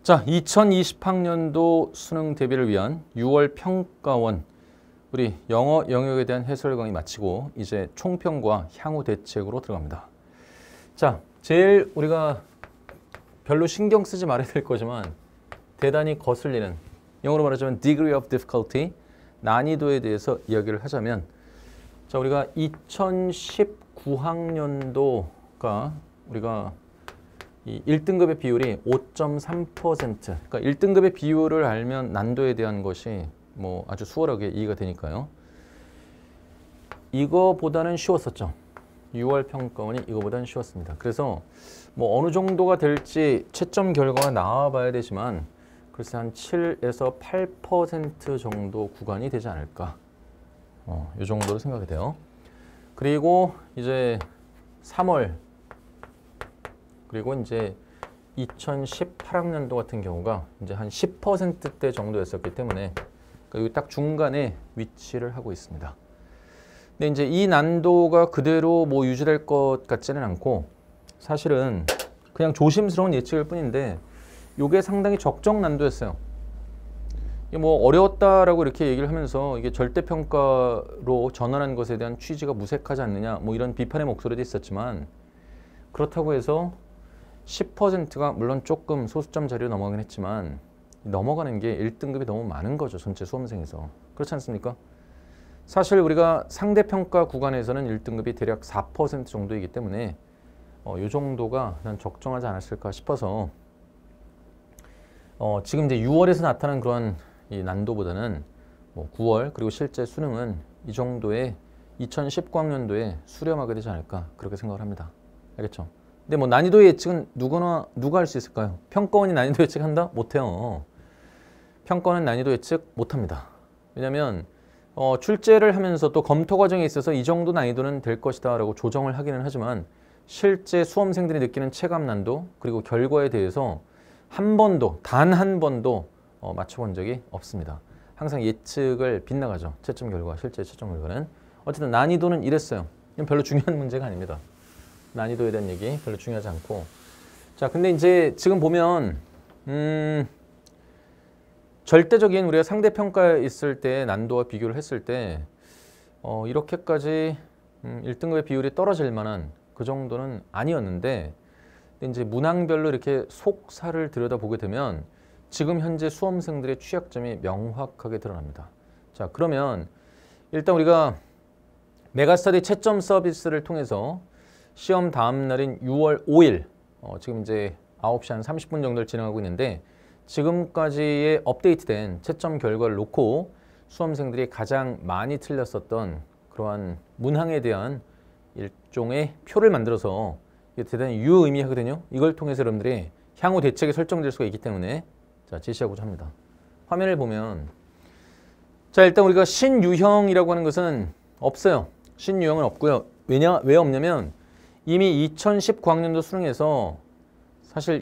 자, 2020학년도 수능 대비를 위한 6월 평가원 우리 영어 영역에 대한 해설 강의 마치고 이제 총평과 향후 대책으로 들어갑니다. 자, 제일 우리가 별로 신경 쓰지 말아야 될 거지만 대단히 거슬리는 영어로 말하자면 degree of difficulty, 난이도에 대해서 이야기를 하자면 자, 우리가 2019학년도가 우리가 이 1등급의 비율이 5.3%. 그러니까 1등급의 비율을 알면 난도에 대한 것이 뭐 아주 수월하게 이해가 되니까요. 이거보다는 쉬웠었죠. 6월 평가원이 이거보다는 쉬웠습니다. 그래서 뭐 어느 정도가 될지 채점 결과가 나와 봐야 되지만 글쎄 한 7에서 8% 정도 구간이 되지 않을까. 이 정도로 생각이 돼요. 그리고 이제 3월 그리고 이제 2018학년도 같은 경우가 이제 한 10%대 정도였었기 때문에 여기 딱 중간에 위치를 하고 있습니다. 근데 이제 이 난도가 그대로 뭐 유지될 것 같지는 않고 사실은 그냥 조심스러운 예측일 뿐인데 이게 상당히 적정 난도였어요. 이게 뭐 어려웠다라고 이렇게 얘기를 하면서 이게 절대평가로 전환한 것에 대한 취지가 무색하지 않느냐 뭐 이런 비판의 목소리도 있었지만 그렇다고 해서 10%가 물론 조금 소수점 자리로 넘어가긴 했지만 넘어가는 게 1등급이 너무 많은 거죠. 전체 수험생에서. 그렇지 않습니까? 사실 우리가 상대평가 구간에서는 1등급이 대략 4% 정도이기 때문에 이 정도가 난 적정하지 않았을까 싶어서 지금 이제 6월에서 나타난 그런 이 난도보다는 뭐 9월 그리고 실제 수능은 이 정도의 2019학년도에 수렴하게 되지 않을까 그렇게 생각을 합니다. 알겠죠? 근데 뭐 난이도 예측은 누가 할 수 있을까요? 평가원이 난이도 예측한다? 못해요. 평가원은 난이도 예측 못합니다. 왜냐하면 출제를 하면서 또 검토 과정에 있어서 이 정도 난이도는 될 것이다 라고 조정을 하기는 하지만 실제 수험생들이 느끼는 체감 난도 그리고 결과에 대해서 한 번도 단 한 번도 맞춰본 적이 없습니다. 항상 예측을 빗나가죠. 채점 결과, 실제 채점 결과는. 어쨌든 난이도는 이랬어요. 이건 별로 중요한 문제가 아닙니다. 난이도에 대한 얘기 별로 중요하지 않고. 자, 근데 이제 지금 보면 절대적인 우리가 상대평가에 있을 때 난도와 비교를 했을 때 이렇게까지 1등급의 비율이 떨어질 만한 그 정도는 아니었는데 근데 이제 문항별로 이렇게 속사를 들여다보게 되면 지금 현재 수험생들의 취약점이 명확하게 드러납니다. 자, 그러면 일단 우리가 메가스터디 채점 서비스를 통해서 시험 다음 날인 6월 5일 지금 이제 9시 한 30분 정도를 진행하고 있는데 지금까지의 업데이트된 채점 결과를 놓고 수험생들이 가장 많이 틀렸었던 그러한 문항에 대한 일종의 표를 만들어서 이게 대단히 유의미하거든요. 이걸 통해서 여러분들이 향후 대책이 설정될 수가 있기 때문에 자, 제시하고자 합니다. 화면을 보면 자, 일단 우리가 신유형이라고 하는 것은 없어요. 신유형은 없고요. 왜 없냐면 이미 2019학년도 수능에서 사실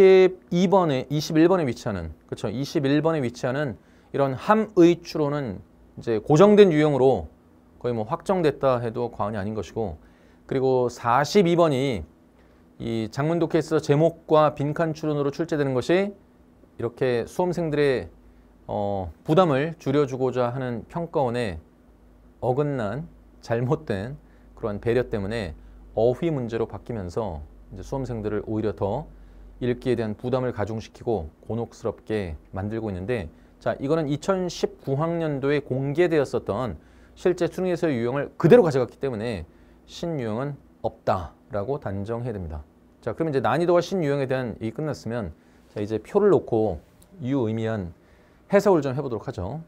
21번에 위치하는, 그렇죠? 21번에 위치하는 이런 함의 추론은 이제 고정된 유형으로 거의 뭐 확정됐다 해도 과언이 아닌 것이고, 그리고 42번이 이 장문도 케이스 제목과 빈칸 추론으로 출제되는 것이 이렇게 수험생들의 부담을 줄여주고자 하는 평가원의 어긋난 잘못된 그러한 배려 때문에 어휘 문제로 바뀌면서 이제 수험생들을 오히려 더 읽기에 대한 부담을 가중시키고 곤혹스럽게 만들고 있는데 자, 이거는 2019학년도에 공개되었었던 실제 수능에서의 유형을 그대로 가져갔기 때문에 신유형은 없다라고 단정해야 됩니다. 자, 그럼 이제 난이도와 신유형에 대한 얘기 끝났으면 자, 이제 표를 놓고 유의미한 해석을 좀 해보도록 하죠.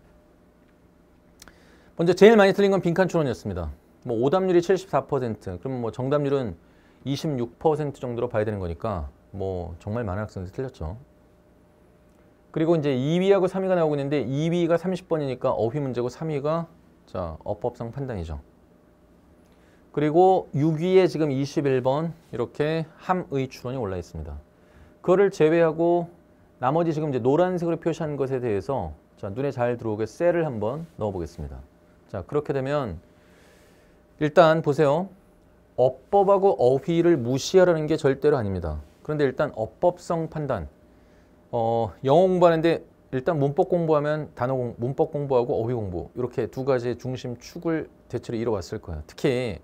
먼저 제일 많이 틀린 건 빈칸 추론이었습니다. 뭐 오답률이 74%, 그럼 뭐 정답률은 26% 정도로 봐야 되는 거니까 뭐 정말 많은 학생들이 틀렸죠. 그리고 이제 2위하고 3위가 나오고 있는데 2위가 30번이니까 어휘 문제고 3위가 자, 어법상 판단이죠. 그리고 6위에 지금 21번 이렇게 함의 추론이 올라 있습니다. 그거를 제외하고 나머지 지금 이제 노란색으로 표시한 것에 대해서 자, 눈에 잘 들어오게 셀을 한번 넣어 보겠습니다. 자, 그렇게 되면 일단 보세요. 어법하고 어휘를 무시하라는 게 절대로 아닙니다. 그런데 일단 어법성 판단. 영어 공부하는데 일단 문법 공부하면 문법 공부하고 어휘 공부 이렇게 두 가지 중심 축을 대체로 이뤄왔을 거예요. 특히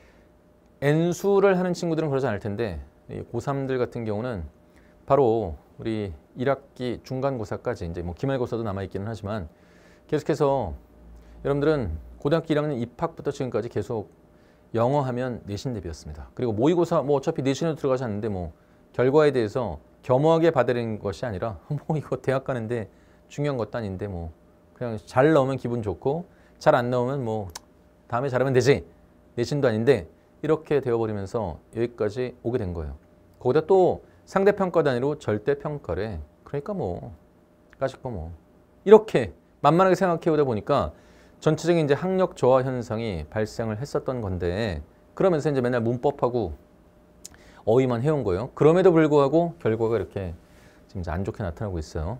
N수를 하는 친구들은 그러지 않을 텐데 고3들 같은 경우는 바로 우리 1학기 중간고사까지 이제 뭐 기말고사도 남아있기는 하지만 계속해서 여러분들은 고등학교 1학년 입학부터 지금까지 계속 영어 하면 내신 대비였습니다. 그리고 모의고사 뭐 어차피 내신으로 들어가지 않는데 뭐 결과에 대해서 겸허하게 받아들이는 것이 아니라 뭐 이거 대학 가는데 중요한 것도 아닌데 뭐 그냥 잘 나오면 기분 좋고 잘 안 나오면 뭐 다음에 잘하면 되지 내신도 아닌데 이렇게 되어버리면서 여기까지 오게 된 거예요. 거기다 또 상대평가 단위로 절대평가래. 그러니까 뭐 까짓 거 뭐 이렇게 만만하게 생각해 오다 보니까 전체적인 이제 학력 저하 현상이 발생을 했었던 건데 그러면서 이제 맨날 문법하고 어휘만 해온 거예요. 그럼에도 불구하고 결과가 이렇게 지금 이제 안 좋게 나타나고 있어요.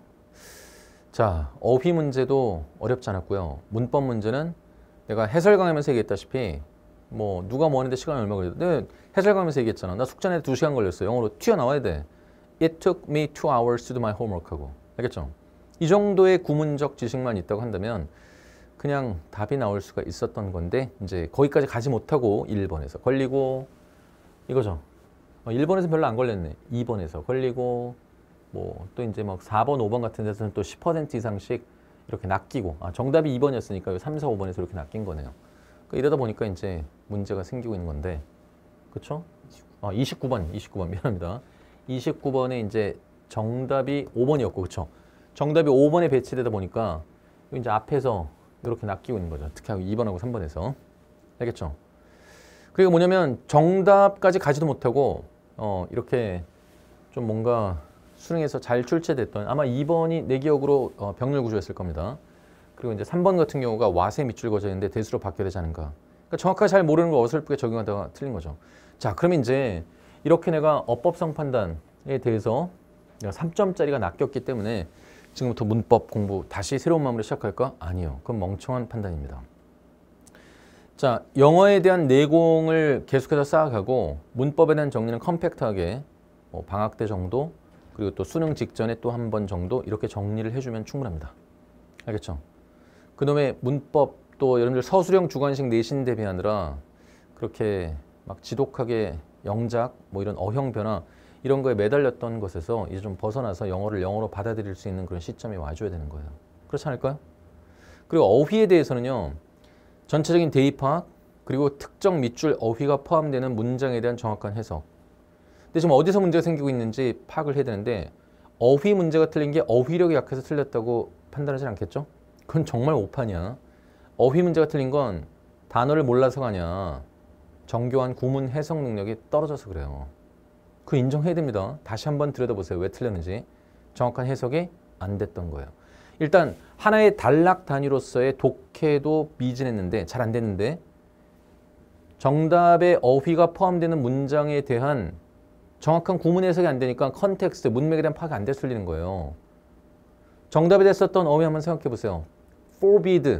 자, 어휘 문제도 어렵지 않았고요. 문법 문제는 내가 해설 강의하면서 얘기했다시피 뭐 누가 뭐 하는데 시간이 얼마 걸려도 내가 해설 강의하면서 얘기했잖아. 나 숙제내 2시간 걸렸어. 영어로 튀어나와야 돼. It took me 2 hours to do my homework 하고. 알겠죠? 이 정도의 구문적 지식만 있다고 한다면 그냥 답이 나올 수가 있었던 건데 이제 거기까지 가지 못하고 1번에서 걸리고 이거죠. 1번에서 별로 안 걸렸네. 2번에서 걸리고 뭐 또 이제 막 4번, 5번 같은 데서는 또 10% 이상씩 이렇게 낚이고 정답이 2번이었으니까 3, 4, 5번에서 이렇게 낚인 거네요. 그러니까 이러다 보니까 이제 문제가 생기고 있는 건데 그렇죠? 29번 미안합니다. 29번에 이제 정답이 5번이었고 그렇죠? 정답이 5번에 배치되다 보니까 이제 앞에서 이렇게 낚이고 있는 거죠. 특히 2번하고 3번에서. 알겠죠? 그리고 뭐냐면 정답까지 가지도 못하고 이렇게 좀 뭔가 수능에서 잘 출제됐던 아마 2번이 내 기억으로 병렬 구조였을 겁니다. 그리고 이제 3번 같은 경우가 와세 밑줄 거저인데 대수로 바뀌어야 되지 않은가. 그러니까 정확하게 잘 모르는 걸 어설프게 적용하다가 틀린 거죠. 자, 그러면 이제 이렇게 내가 어법성 판단에 대해서 내가 3점짜리가 낚였기 때문에 지금부터 문법 공부 다시 새로운 마음으로 시작할까? 아니요. 그건 멍청한 판단입니다. 자, 영어에 대한 내공을 계속해서 쌓아가고 문법에 대한 정리는 컴팩트하게 방학 때 정도 그리고 또 수능 직전에 또 한 번 정도 이렇게 정리를 해주면 충분합니다. 알겠죠? 그다음에 문법 또 여러분들 서술형 주관식 내신 대비하느라 그렇게 막 지독하게 영작 뭐 이런 어형 변화 이런 거에 매달렸던 것에서 이제 좀 벗어나서 영어를 영어로 받아들일 수 있는 그런 시점이 와줘야 되는 거예요. 그렇지 않을까요? 그리고 어휘에 대해서는요. 전체적인 대의 파악 그리고 특정 밑줄 어휘가 포함되는 문장에 대한 정확한 해석. 근데 지금 어디서 문제가 생기고 있는지 파악을 해야 되는데 어휘 문제가 틀린 게 어휘력이 약해서 틀렸다고 판단하지 않겠죠? 그건 정말 오판이야. 어휘 문제가 틀린 건 단어를 몰라서가 아니야. 정교한 구문 해석 능력이 떨어져서 그래요. 그거 인정해야 됩니다. 다시 한번 들여다보세요. 왜 틀렸는지. 정확한 해석이 안 됐던 거예요. 일단 하나의 단락 단위로서의 독해도 미진했는데 잘 안 됐는데 정답의 어휘가 포함되는 문장에 대한 정확한 구문 해석이 안 되니까 컨텍스트, 문맥에 대한 파악이 안 돼서 틀리는 거예요. 정답에 됐었던 어휘 한번 생각해 보세요. forbid.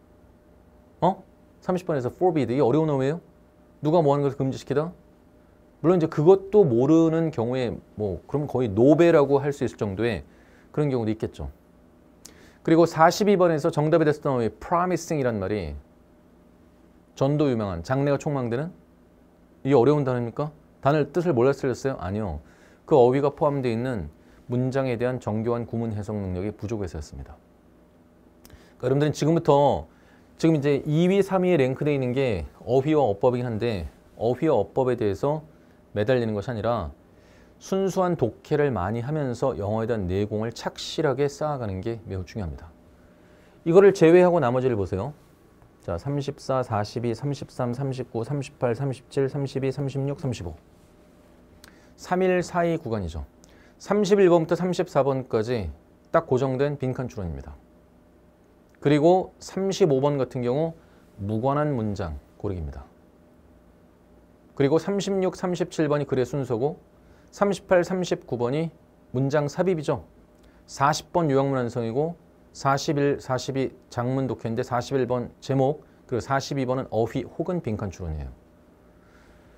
30번에서 forbid. 이게 어려운 어휘예요? 누가 뭐 하는 것을 금지시키다? 물론 이제 그것도 모르는 경우에 뭐 그럼 거의 노베라고 할 수 있을 정도의 그런 경우도 있겠죠. 그리고 42번에서 정답에 됐었던 어휘 promising이란 말이 전도 유명한 장래가 촉망되는 이게 어려운 단어입니까? 단어 뜻을 몰라서 틀렸어요? 아니요. 그 어휘가 포함되어 있는 문장에 대한 정교한 구문 해석 능력이 부족해서였습니다. 그러니까 여러분들은 지금부터 지금 이제 2위, 3위에 랭크되어 있는 게 어휘와 어법이긴 한데 어휘와 어법에 대해서 매달리는 것이 아니라 순수한 독해를 많이 하면서 영어에 대한 내공을 착실하게 쌓아가는 게 매우 중요합니다. 이거를 제외하고 나머지를 보세요. 자, 34, 42, 33, 39, 38, 37, 32, 36, 35. 3일, 4위 구간이죠. 31번부터 34번까지 딱 고정된 빈칸 추론입니다. 그리고 35번 같은 경우 무관한 문장 고르기입니다. 그리고 36, 37번이 글의 순서고 38, 39번이 문장 삽입이죠. 40번 요약문 완성이고 41, 42 장문 독해인데 41번 제목 그리고 42번은 어휘 혹은 빈칸 추론이에요.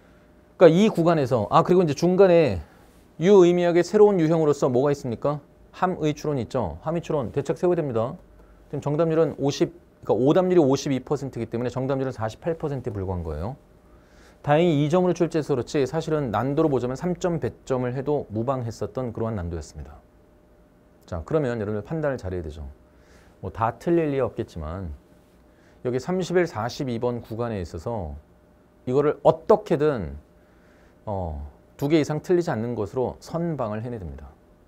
그러니까 이 구간에서 그리고 이제 중간에 유의미하게 새로운 유형으로서 뭐가 있습니까? 함의 추론 있죠. 함의 추론 대책 세워야 됩니다. 지금 정답률은 그러니까 오답률이 52%이기 때문에 정답률은 48%에 불과한 거예요. 다행히 2점으로 출제해서 그렇지 사실은 난도로 보자면 3점 배점을 해도 무방했었던 그러한 난도였습니다. 자, 그러면 여러분들 판단을 잘해야 되죠. 뭐 다 틀릴 리 없겠지만 여기 31, 42번 구간에 있어서 이거를 어떻게든 2개 이상 틀리지 않는 것으로 선방을 해내야 됩니다.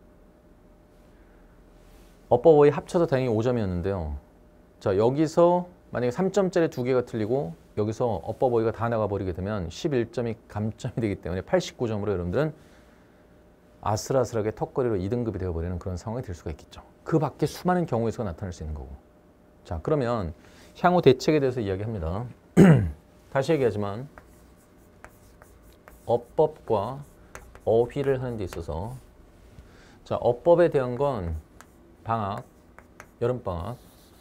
어법어휘 합쳐서 다행히 5점이었는데요. 자, 여기서 만약에 3점짜리 2개가 틀리고 여기서 어법어휘가 다 나가버리게 되면 11점이 감점이 되기 때문에 89점으로 여러분들은 아슬아슬하게 턱걸이로 2등급이 되어버리는 그런 상황이 될 수가 있겠죠. 그 밖에 수많은 경우에서 나타날 수 있는 거고. 자, 그러면 향후 대책에 대해서 이야기합니다. 다시 얘기하지만 어법과 어휘를 하는 데 있어서 자, 어법에 대한 건 방학, 여름방학.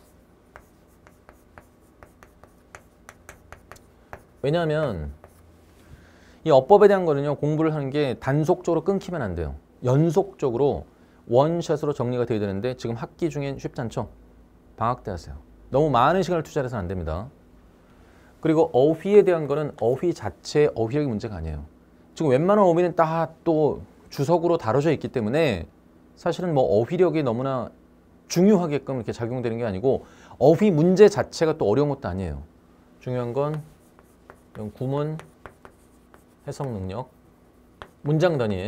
왜냐하면 이 어법에 대한 거는요, 공부를 하는 게 단속적으로 끊기면 안 돼요. 연속적으로 원샷으로 정리가 돼야 되는데 지금 학기 중엔 쉽지 않죠? 방학 때 하세요. 너무 많은 시간을 투자해서는 안 됩니다. 그리고 어휘에 대한 거는 어휘 자체의 어휘력이 문제가 아니에요. 지금 웬만한 어휘는 다 또 주석으로 다뤄져 있기 때문에 사실은 뭐 어휘력이 너무나 중요하게끔 이렇게 작용되는 게 아니고 어휘 문제 자체가 또 어려운 것도 아니에요. 중요한 건 구문, 해석 능력, 문장 단위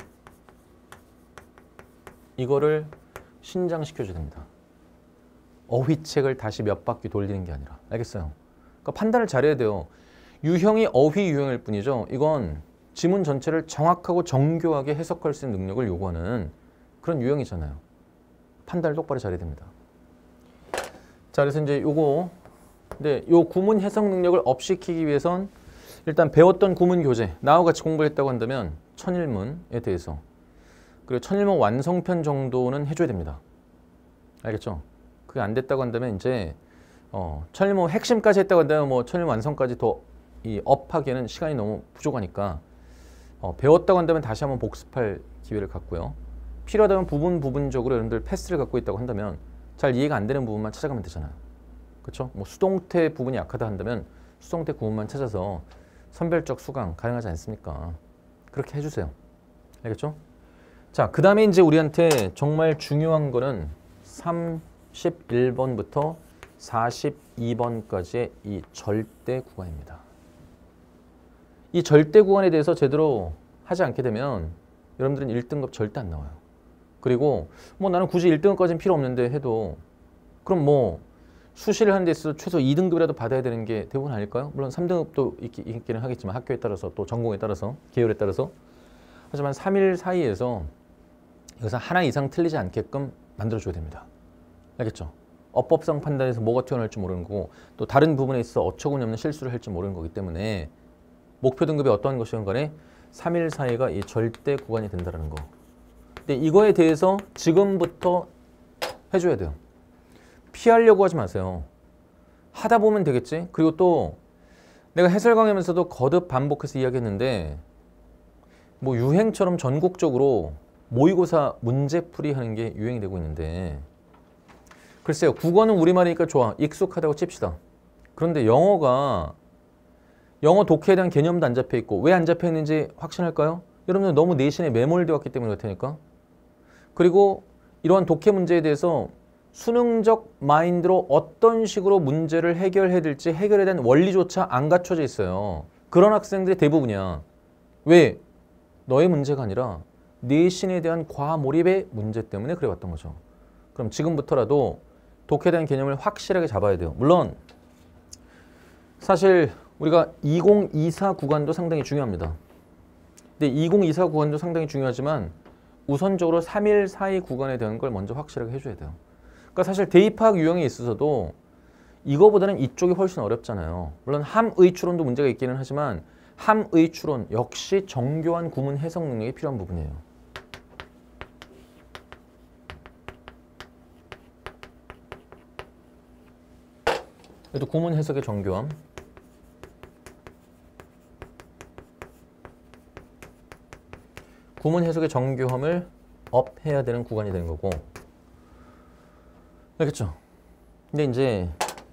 이거를 신장시켜줘야 됩니다. 어휘책을 다시 몇 바퀴 돌리는 게 아니라. 알겠어요? 그러니까 판단을 잘해야 돼요. 유형이 어휘 유형일 뿐이죠. 이건 지문 전체를 정확하고 정교하게 해석할 수 있는 능력을 요구하는 그런 유형이잖아요. 판단을 똑바로 잘해야 됩니다. 자, 그래서 이제 요거 근데 요 구문 해석 능력을 업시키기 위해선 일단 배웠던 구문 교재 나와 같이 공부를 했다고 한다면 천일문에 대해서 그리고 천일문 완성편 정도는 해줘야 됩니다. 알겠죠? 그게 안 됐다고 한다면 이제 천일문 핵심까지 했다고 한다면 뭐 천일문 완성까지 더 이 업하기에는 시간이 너무 부족하니까 배웠다고 한다면 다시 한번 복습할 기회를 갖고요. 필요하다면 부분적으로 여러분들 패스를 갖고 있다고 한다면 잘 이해가 안 되는 부분만 찾아가면 되잖아요. 그렇죠? 뭐 수동태 부분이 약하다 한다면 수동태 구문만 찾아서 선별적 수강 가능하지 않습니까? 그렇게 해주세요. 알겠죠? 자, 그 다음에 이제 우리한테 정말 중요한 거는 31번부터 42번까지의 이 절대 구간입니다. 이 절대 구간에 대해서 제대로 하지 않게 되면 여러분들은 1등급 절대 안 나와요. 그리고 뭐 나는 굳이 1등급까지는 필요 없는데 해도 그럼 뭐 수시를 하는 데 있어서 최소 2등급이라도 받아야 되는 게 대부분 아닐까요? 물론 3등급도 있기는 하겠지만 학교에 따라서 또 전공에 따라서 계열에 따라서 하지만 3일 사이에서 여기서 하나 이상 틀리지 않게끔 만들어줘야 됩니다. 알겠죠? 어법상 판단에서 뭐가 튀어나올지 모르는 거고 또 다른 부분에 있어 어처구니 없는 실수를 할지 모르는 거기 때문에 목표 등급이 어떠한 것이건 간에 3일 사이가 이 절대 구간이 된다는 거. 근데 이거에 대해서 지금부터 해줘야 돼요. 피하려고 하지 마세요. 하다 보면 되겠지. 그리고 또 내가 해설 강의하면서도 거듭 반복해서 이야기했는데 뭐 유행처럼 전국적으로 모의고사 문제풀이 하는 게 유행이 되고 있는데 글쎄요. 국어는 우리말이니까 좋아. 익숙하다고 칩시다. 그런데 영어 독해에 대한 개념도 안 잡혀 있고 왜 안 잡혀 있는지 확신할까요? 여러분들 너무 내신에 매몰되어 왔기 때문에 그렇다니까. 그리고 이러한 독해 문제에 대해서 수능적 마인드로 어떤 식으로 문제를 해결해야 될지 해결에 대한 원리조차 안 갖춰져 있어요. 그런 학생들이 대부분이야. 왜? 너의 문제가 아니라 내신에 대한 과몰입의 문제 때문에 그래 왔던 거죠. 그럼 지금부터라도 독해에 대한 개념을 확실하게 잡아야 돼요. 물론 사실 우리가 2024 구간도 상당히 중요합니다. 근데 2024 구간도 상당히 중요하지만 우선적으로 3일 사이 구간에 대한 걸 먼저 확실하게 해줘야 돼요. 그러니까 사실 대입학 유형에 있어서도 이거보다는 이쪽이 훨씬 어렵잖아요. 물론 함의 추론도 문제가 있기는 하지만 함의 추론 역시 정교한 구문 해석 능력이 필요한 부분이에요. 그래도 구문 해석의 정교함. 구문 해석의 정교함을 업 해야 되는 구간이 되는 거고. 알겠죠? 근데 이제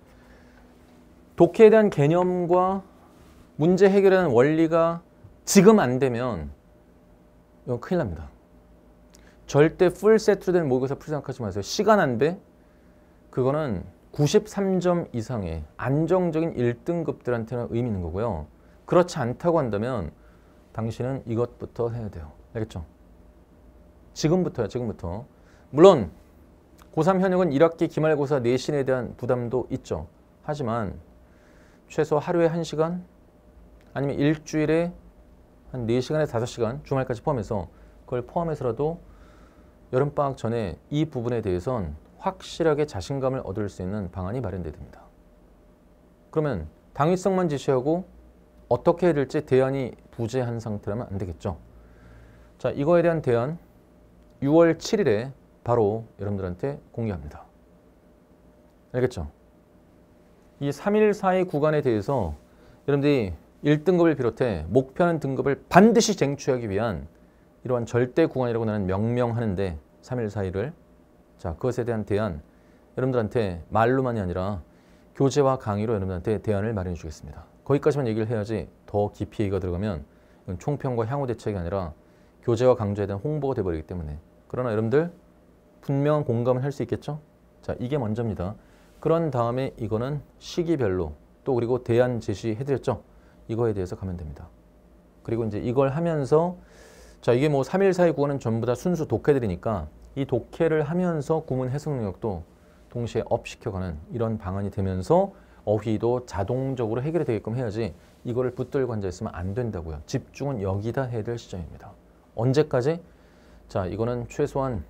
독해에 대한 개념과 문제 해결하는 원리가 지금 안 되면 이건 큰일 납니다. 절대 풀 세트로 된 모의고사 풀 생각하지 마세요. 시간 안 돼? 그거는 93점 이상의 안정적인 1등급들한테는 의미 있는 거고요. 그렇지 않다고 한다면 당신은 이것부터 해야 돼요. 알겠죠? 지금부터야, 지금부터. 물론 고3 현역은 1학기 기말고사 내신에 대한 부담도 있죠. 하지만 최소 하루에 1시간 아니면 일주일에 한 4시간에서 5시간 주말까지 포함해서 그걸 포함해서라도 여름방학 전에 이 부분에 대해선 확실하게 자신감을 얻을 수 있는 방안이 마련돼야 됩니다. 그러면 당위성만 제시하고 어떻게 해야 될지 대안이 부재한 상태라면 안 되겠죠. 자, 이거에 대한 대안 6월 7일에 바로 여러분들한테 공개합니다. 알겠죠? 이 3일 사이 구간에 대해서 여러분들이 1등급을 비롯해 목표하는 등급을 반드시 쟁취하기 위한 이러한 절대 구간이라고 나는 명명하는데 3일 사이를 자, 그것에 대한 대안 여러분들한테 말로만이 아니라 교재와 강의로 여러분들한테 대안을 마련해 주겠습니다. 거기까지만 얘기를 해야지 더 깊이 얘기가 들어가면 이건 총평과 향후 대책이 아니라 교재와 강좌에 대한 홍보가 돼버리기 때문에 그러나 여러분들 분명한 공감을 할 수 있겠죠? 자, 이게 먼저입니다. 그런 다음에 이거는 시기별로 또 그리고 대안 제시해드렸죠? 이거에 대해서 가면 됩니다. 그리고 이제 이걸 하면서 자, 이게 뭐 3일 사이 구간은 전부 다 순수 독해들이니까 이 독해를 하면서 구문 해석 능력도 동시에 업 시켜가는 이런 방안이 되면서 어휘도 자동적으로 해결이 되게끔 해야지 이거를 붙들고 앉아있으면 안 된다고요. 집중은 여기다 해야 될 시점입니다. 언제까지? 자, 이거는 최소한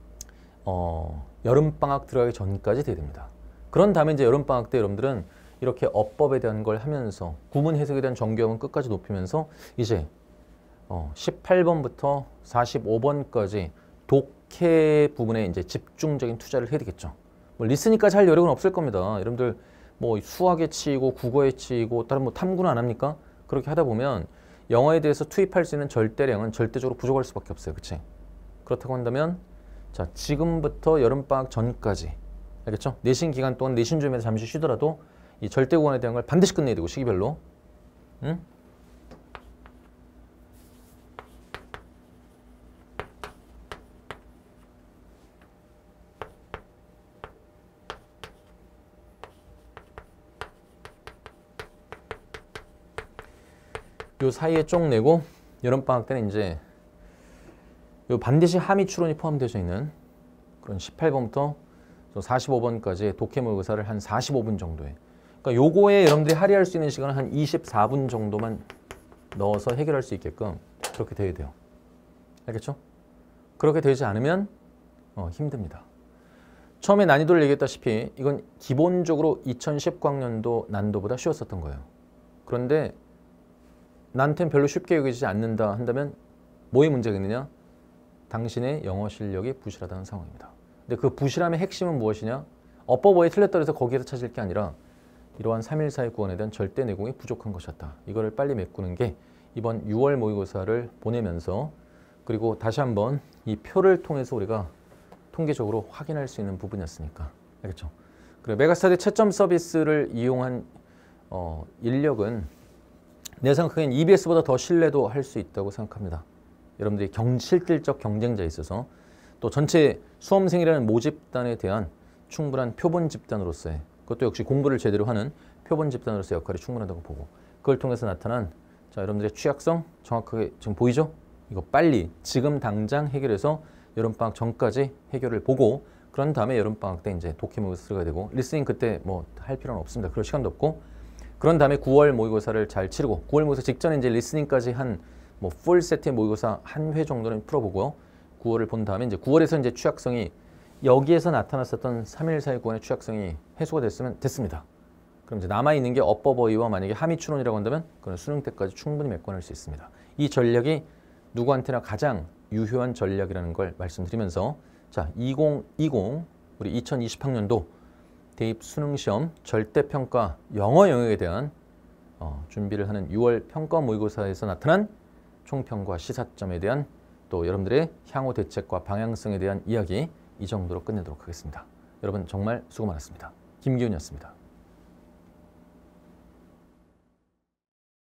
여름방학 들어가기 전까지 돼야 됩니다. 그런 다음에 이제 여름방학 때 여러분들은 이렇게 어법에 대한 걸 하면서 구문 해석에 대한 정교함은 끝까지 높이면서 이제 18번부터 45번까지 독해 부분에 이제 집중적인 투자를 해야 되겠죠. 뭐 리스닝까지 할 여력은 없을 겁니다. 여러분들 뭐 수학에 치이고 국어에 치이고 다른 뭐 탐구는 안 합니까? 그렇게 하다 보면 영어에 대해서 투입할 수 있는 절대량은 절대적으로 부족할 수밖에 없어요. 그치? 그렇다고 한다면 자, 지금부터 여름방학 전까지 알겠죠? 내신 기간 동안 내신 중에서 잠시 쉬더라도 이 절대 구간에 대한 걸 반드시 끝내야 되고 시기별로 응? 요 사이에 쪽 내고 여름방학 때는 이제 요 반드시 함의 추론이 포함되어 있는 그런 18번부터 45번까지의 독해 모의고사를 한 45분 정도에 그러니까 요거에 여러분들이 할애할 수 있는 시간은 한 24분 정도만 넣어서 해결할 수 있게끔 그렇게 돼야 돼요. 알겠죠? 그렇게 되지 않으면 힘듭니다. 처음에 난이도를 얘기했다시피 이건 기본적으로 2019학년도 난이도보다 쉬웠었던 거예요. 그런데 나한테는 별로 쉽게 여기지 않는다 한다면 뭐의 문제가 있느냐? 당신의 영어 실력이 부실하다는 상황입니다. 근데 그 부실함의 핵심은 무엇이냐? 어법어에 틀렸다 해서 거기에서 찾을 게 아니라 이러한 3일 사이 구원에 대한 절대 내공이 부족한 것이었다. 이거를 빨리 메꾸는 게 이번 6월 모의고사를 보내면서 그리고 다시 한번 이 표를 통해서 우리가 통계적으로 확인할 수 있는 부분이었으니까. 알겠죠? 그리고 메가스터디 채점 서비스를 이용한 인력은 내 생각엔 EBS보다 더 신뢰도 할 수 있다고 생각합니다. 여러분들이 실질적 경쟁자에 있어서 또 전체 수험생이라는 모집단에 대한 충분한 표본 집단으로서의 그것도 역시 공부를 제대로 하는 표본 집단으로서의 역할이 충분하다고 보고 그걸 통해서 나타난 자 여러분들의 취약성 정확하게 지금 보이죠? 이거 빨리 지금 당장 해결해서 여름방학 전까지 해결을 보고 그런 다음에 여름방학 때 이제 독해 모의고사가 되고 리스닝 그때 뭐 할 필요는 없습니다. 그럴 시간도 없고 그런 다음에 9월 모의고사를 잘 치르고 9월 모의고사 직전에 이제 리스닝까지 한 뭐 풀 세트의 모의고사 한 회 정도는 풀어보고요. 9월을 본 다음에 이제 9월에서 이제 취약성이 여기에서 나타났었던 3일 사이 구간의 취약성이 해소가 됐으면 됐습니다. 그럼 이제 남아있는 게 어법어휘와 만약에 함의 추론이라고 한다면 그건 수능 때까지 충분히 메꿔낼 수 있습니다. 이 전략이 누구한테나 가장 유효한 전략이라는 걸 말씀드리면서 자 2020 우리 2020학년도 대입 수능시험 절대평가 영어 영역에 대한 준비를 하는 6월 평가 모의고사에서 나타난 총평과 시사점에 대한 또 여러분들의 향후 대책과 방향성에 대한 이야기 이 정도로 끝내도록 하겠습니다. 여러분 정말 수고 많았습니다. 김기훈이었습니다.